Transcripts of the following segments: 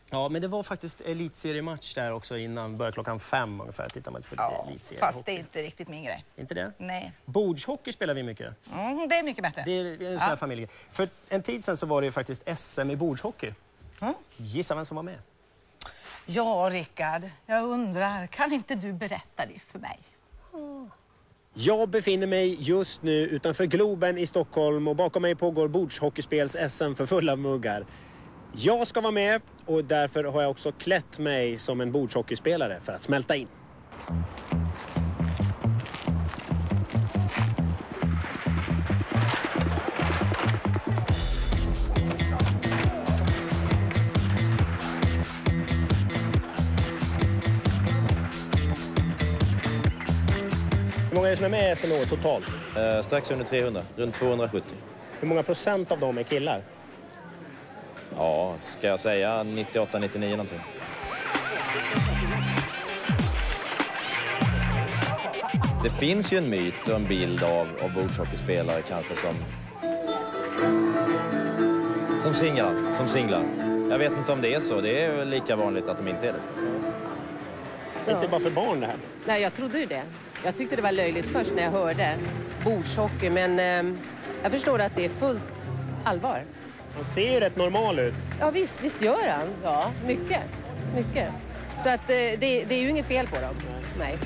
Ja, men det var faktiskt elitseriematch där också innan, började 5:00 ungefär. Tittar man på lite elitserie. Fast det är inte riktigt min grej. Inte det? Nej. Bordshockey spelar vi mycket. Det är mycket bättre. Det är en sån här familj. För en tid sedan så var det ju faktiskt SM i bordshockey. Gissa vem som var med? Ja, Rickard. Jag undrar, kan inte du berätta det för mig? Jag befinner mig just nu utanför Globen i Stockholm och bakom mig pågår bordshockeyspels SM för fulla muggar. Jag ska vara med och därför har jag också klätt mig som en bordshockeyspelare för att smälta in. Hur många är det som är med i SMO totalt? Strax under 300, runt 270. Hur många procent av dem är killar? Ja, ska jag säga 98-99 någonting. Det finns ju en myt och en bild av bordshockeyspelare kanske som singlar. Jag vet inte om det är så. Det är lika vanligt att de inte är det. Det är inte bara för barn det här. Nej, jag trodde ju det. Jag tyckte det var löjligt först när jag hörde bordshockey, men jag förstår att det är fullt allvar. Han ser ju rätt normal ut. Ja, visst gör han. Ja, mycket. Så att det är ju inget fel på dem. Nej.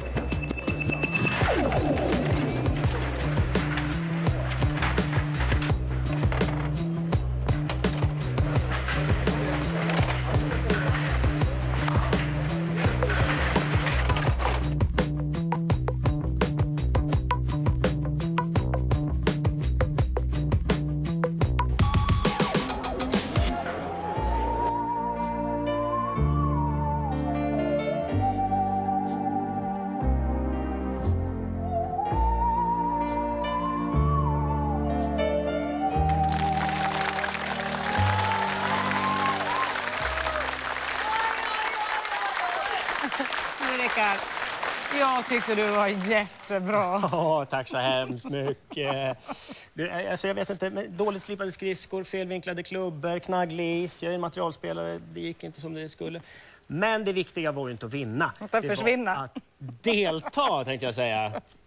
Rickard, jag tyckte du var jättebra. Ja, tack så hemskt mycket. Alltså jag vet inte, dåligt slipade skridskor, felvinklade klubbor, knagglig is. Jag är en materialspelare, det gick inte som det skulle. Men det viktiga var ju inte att vinna. Att försvinna. Att delta, tänkte jag säga.